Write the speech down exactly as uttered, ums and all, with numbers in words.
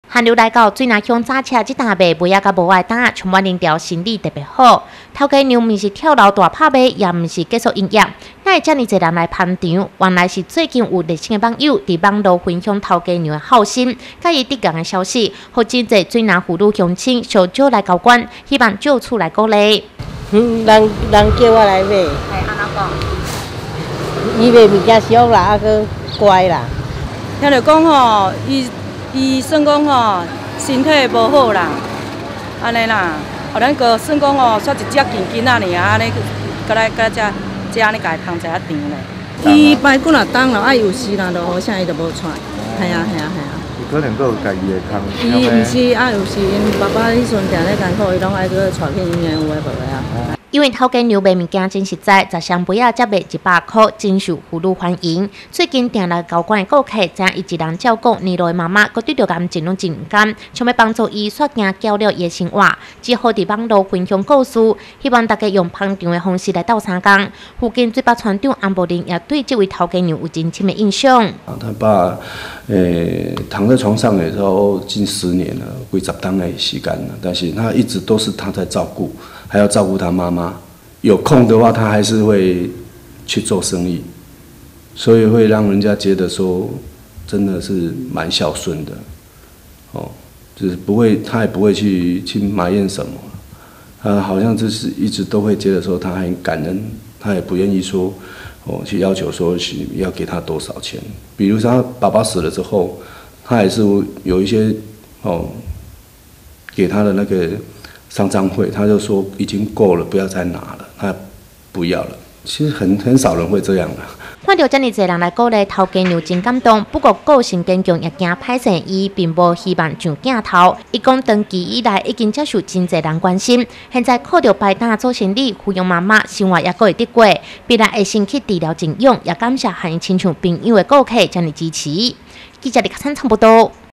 寒流来到水南乡早车这搭卖，卖啊甲无爱等，充满人潮，生意特别好。头家娘毋是跳楼大拍卖，也毋是结束营业，哪会遮尔侪人来捧场？原来是最近有热心的网友伫网络分享头家娘的好心，甲伊得奖的消息，互真侪水南妇女乡亲小少来交关，希望借此来鼓励。 嗯，人人叫我来买。 哎，安怎讲？ 伊卖物件俗啦，啊个乖啦。 听着讲吼，伊。伊算讲吼，身体无好啦，安尼啦，互咱个算讲吼，煞一只健囡仔尔，安尼，搁来搁遮遮安尼家捧一下场咧。伊排骨若重咯，爱有事啦，就好啥伊就无出。系啊系啊系啊。 伊可能佫有家己的空。 伊毋是爱有事，因爸爸迄阵定咧艰苦，伊拢爱佫带去医院有诶无诶啊。 因为头家娘卖物件真实在，十箱杯仔才卖一百块，真受妇女欢迎。最近订来交关的顾客，知影伊一人照顾年老的妈妈，佮对着感情拢真甘，想要帮助伊刷惊交了伊的生活，只好伫网络分享故事，希望大家用捧场的方式来斗相共。附近水坝船长安柏林也对这位头家娘有真深的印象。 啊，他爸，诶、欸，躺在床上的时候近十年了，几十档的时间了，但是他一直都是他在照顾。还要照顾他妈妈，有空的话，他还是会去做生意，所以会让人家觉得说，真的是蛮孝顺的，哦，就是不会，他也不会去去埋怨什么，他好像就是一直都会觉得说他很感恩，他也不愿意说，哦，去要求说是要给他多少钱，比如说他爸爸死了之后，他也是有一些哦，给他的那个。丧葬会，他就说已经够了，不要再拿了，他不要了。其实很很少人会这样的。 看到这么多人来鼓励头家娘，真感动。不过个性坚强，也惊歹势，伊并无希望上镜头。伊讲长期以来已经接受真侪人关心，现在靠着排担做生意，抚养妈妈，生活也过会得过。必然会先去治疗静养，也感谢和伊亲像朋友的顾客将你支持。记者李克灿差不多。